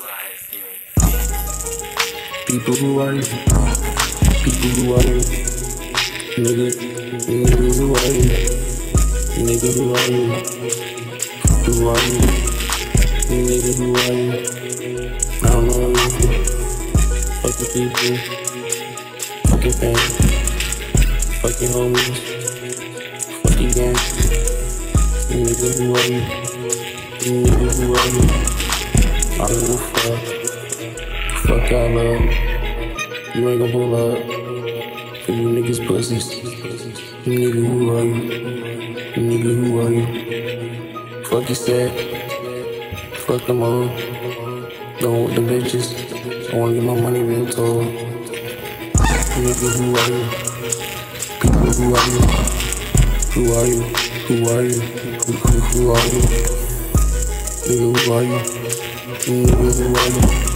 People who are you? People who are you? Nigga who are you? Nigga who are you? Who are you? Nigga who are you? I don't know you. Fuck the people. Fuck your family. Fuck your homies. Fuck your gang. Nigga who are you? Nigga who are you? I don't give a fuck. Fuck y'all love. You ain't gon' pull up. For you niggas pussies. Nigga who are you? Nigga who are you? Fuck you said. Fuck them all. Don't want the bitches. I wanna get my money real tall. Nigga who are you? People who are you? Who are you? Who are you? Who are you? Nigga who are you? Nigga who are you?